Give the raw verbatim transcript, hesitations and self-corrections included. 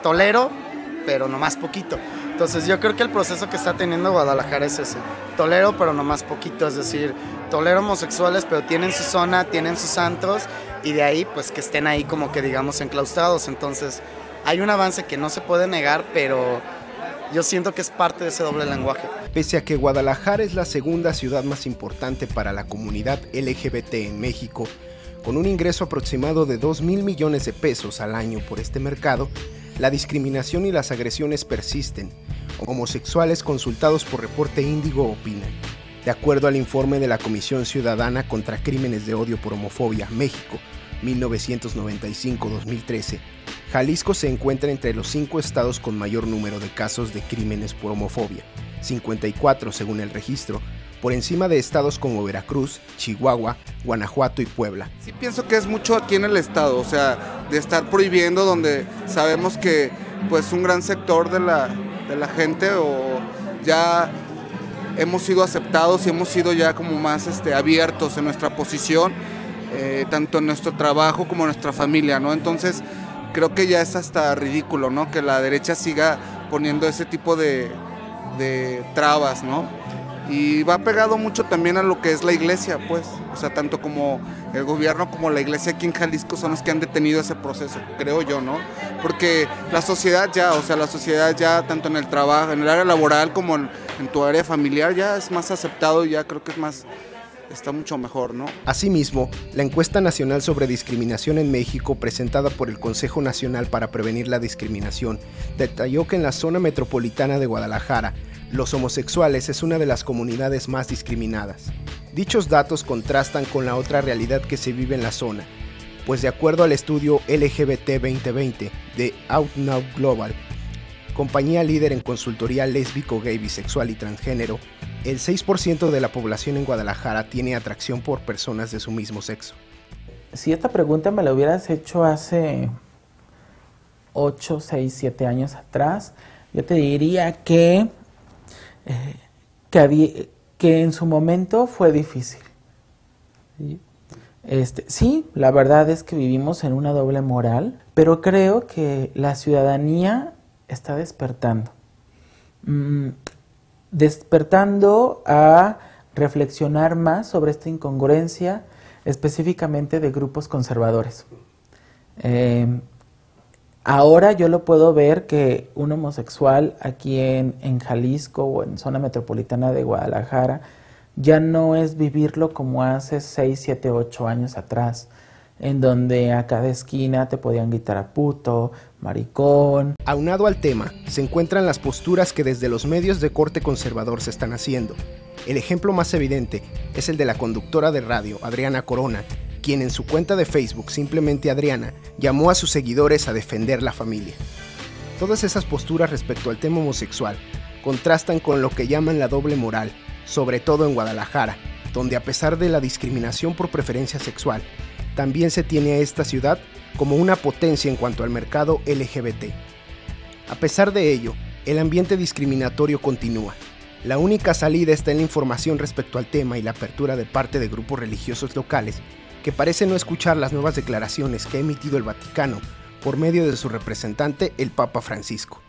tolero, pero nomás poquito. Entonces yo creo que el proceso que está teniendo Guadalajara es ese, tolero pero nomás poquito, es decir, tolero homosexuales pero tienen su zona, tienen sus antros y de ahí pues que estén ahí como que digamos enclaustrados. Entonces hay un avance que no se puede negar, pero yo siento que es parte de ese doble lenguaje. Pese a que Guadalajara es la segunda ciudad más importante para la comunidad L G B T en México, con un ingreso aproximado de dos mil millones de pesos al año por este mercado, la discriminación y las agresiones persisten. Homosexuales consultados por Reporte Índigo opinan. De acuerdo al informe de la Comisión Ciudadana contra Crímenes de Odio por Homofobia, México, mil novecientos noventa y cinco a dos mil trece, Jalisco se encuentra entre los cinco estados con mayor número de casos de crímenes por homofobia, cincuenta y cuatro según el registro, por encima de estados como Veracruz, Chihuahua, Guanajuato y Puebla. Sí pienso que es mucho aquí en el estado, o sea, de estar prohibiendo donde sabemos que pues un gran sector de la, de la gente o ya hemos sido aceptados y hemos sido ya como más este, abiertos en nuestra posición, eh, tanto en nuestro trabajo como en nuestra familia, ¿no? Entonces creo que ya es hasta ridículo, ¿no? Que la derecha siga poniendo ese tipo de, de trabas, ¿no? Y va pegado mucho también a lo que es la iglesia, pues, o sea, tanto como el gobierno como la iglesia aquí en Jalisco son los que han detenido ese proceso, creo yo, ¿no? Porque la sociedad ya, o sea, la sociedad ya, tanto en el trabajo, en el área laboral como en, en tu área familiar, ya es más aceptado y ya creo que es más, está mucho mejor, ¿no? Asimismo, la encuesta nacional sobre discriminación en México, presentada por el Consejo Nacional para Prevenir la Discriminación, detalló que en la zona metropolitana de Guadalajara, los homosexuales es una de las comunidades más discriminadas. Dichos datos contrastan con la otra realidad que se vive en la zona, pues de acuerdo al estudio L G B T veinte veinte de OutNow Global, compañía líder en consultoría lésbico, gay, bisexual y transgénero, el seis por ciento de la población en Guadalajara tiene atracción por personas de su mismo sexo. Si esta pregunta me la hubieras hecho hace ocho, seis, siete años atrás, yo te diría que Eh, que, había, que en su momento fue difícil. ¿Sí? Este, sí, la verdad es que vivimos en una doble moral, pero creo que la ciudadanía está despertando. Mm, despertando a reflexionar más sobre esta incongruencia, específicamente de grupos conservadores. Eh, Ahora yo lo puedo ver que un homosexual aquí en, en Jalisco o en zona metropolitana de Guadalajara ya no es vivirlo como hace seis, siete, ocho años atrás, en donde a cada esquina te podían gritar a puto, maricón. Aunado al tema, se encuentran las posturas que desde los medios de corte conservador se están haciendo. El ejemplo más evidente es el de la conductora de radio, Adriana Corona, quien en su cuenta de Facebook, simplemente Adriana, llamó a sus seguidores a defender la familia. Todas esas posturas respecto al tema homosexual contrastan con lo que llaman la doble moral, sobre todo en Guadalajara, donde a pesar de la discriminación por preferencia sexual, también se tiene a esta ciudad como una potencia en cuanto al mercado L G B T. A pesar de ello, el ambiente discriminatorio continúa. La única salida está en la información respecto al tema y la apertura de parte de grupos religiosos locales que parece no escuchar las nuevas declaraciones que ha emitido el Vaticano por medio de su representante, el Papa Francisco.